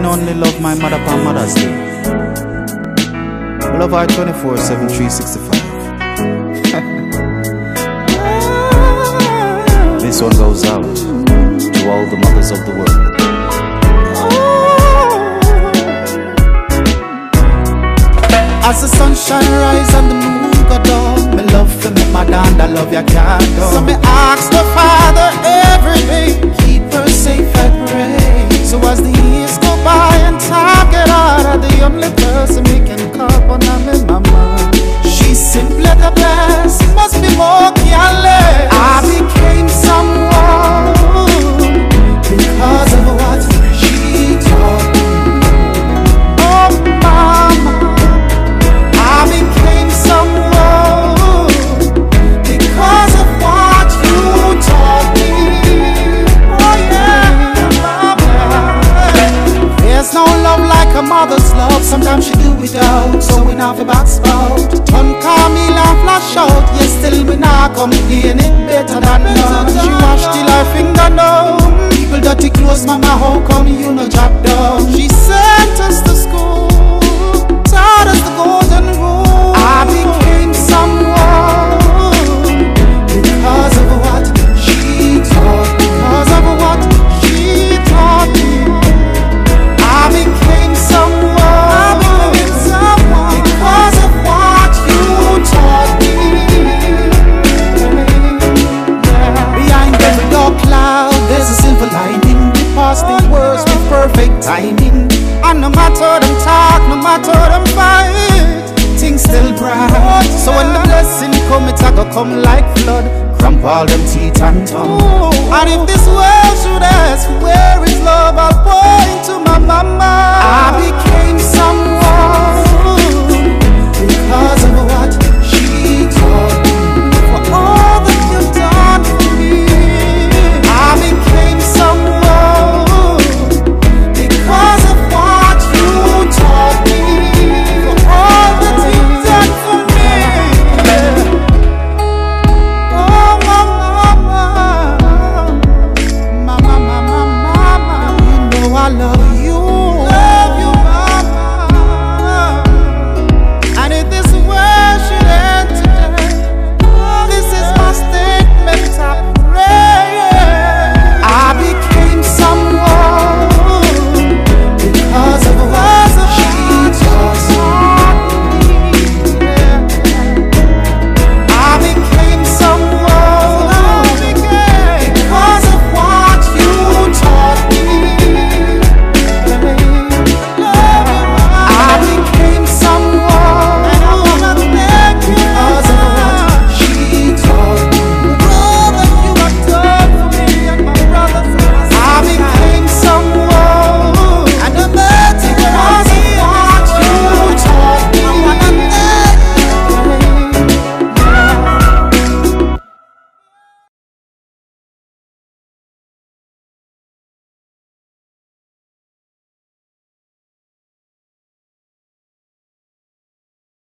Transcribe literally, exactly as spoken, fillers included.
didn't only love my mother on Mother's Day. I love her twenty-four seven, three sixty-five. This one goes out to all the mothers of the world. As the sunshine rise and the moon go down, me love for me mother and I love you can't go. So me ask the Father every day, keep her safe I pray. So as the years go by and time get harder, the only person we can call on is my mama. She's simply the best, must be more careless. I became someone because of what she taught me. Oh mama, I became someone because of what you taught me. Oh yeah, mama. There's no love like a mother's love. Sometimes she do without, so we not about spout. Don't call me laugh, flash out. Yes, still we not complain it better than none. She washed till her finger down. People dirty clothes, mama, how come you no drop down? She sent us to school, taught us the golden rule. I became someone because of what she taught me. Because of what she taught me, I became someone. I became someone because of what you taught me. Behind every dark cloud, there's a silver lining. Past the words with perfect timing. And no matter them talk, no matter them fight, things still bright. So when the blessing come, it's a go come like flood, cramp all them teeth and tongue. And if this world should ask, where